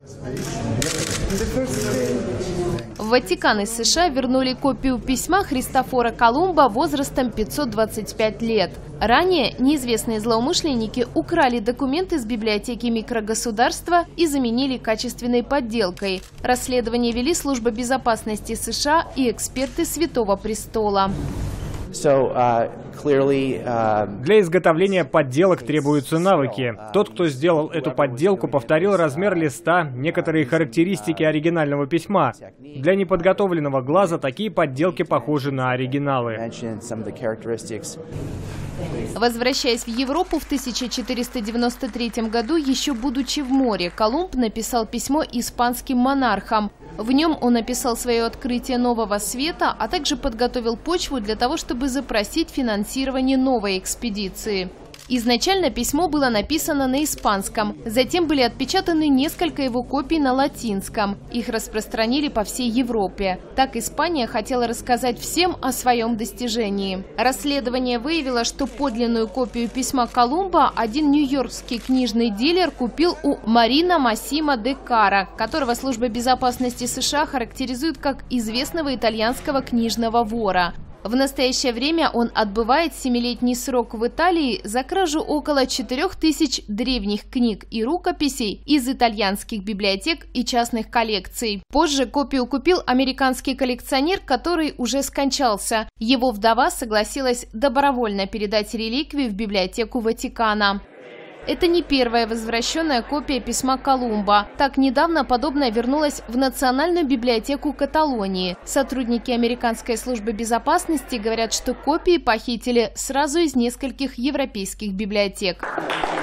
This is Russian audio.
В Ватикан из США вернули копию письма Христофора Колумба возрастом 525 лет. Ранее неизвестные злоумышленники украли документы из библиотеки микрогосударства и заменили качественной подделкой. Расследование вели служба безопасности США и эксперты Святого Престола. Для изготовления подделок требуются навыки. Тот, кто сделал эту подделку, повторил размер листа, некоторые характеристики оригинального письма. Для неподготовленного глаза такие подделки похожи на оригиналы. Возвращаясь в Европу в 1493 году, еще будучи в море, Колумб написал письмо испанским монархам. В нем он описал свое открытие нового света, а также подготовил почву для того, чтобы запросить финансирование новой экспедиции. Изначально письмо было написано на испанском, затем были отпечатаны несколько его копий на латинском. Их распространили по всей Европе. Так Испания хотела рассказать всем о своем достижении. Расследование выявило, что подлинную копию письма Колумба один нью-йоркский книжный дилер купил у Марина Массимо де Кара, которого служба безопасности США характеризует как известного итальянского книжного вора. В настоящее время он отбывает 7-летний срок в Италии за кражу около 4000 древних книг и рукописей из итальянских библиотек и частных коллекций. Позже копию купил американский коллекционер, который уже скончался. Его вдова согласилась добровольно передать реликвию в библиотеку Ватикана. Это не первая возвращенная копия письма Колумба. Так недавно подобное вернулось в Национальную библиотеку Каталонии. Сотрудники американской службы безопасности говорят, что копии похитили сразу из нескольких европейских библиотек.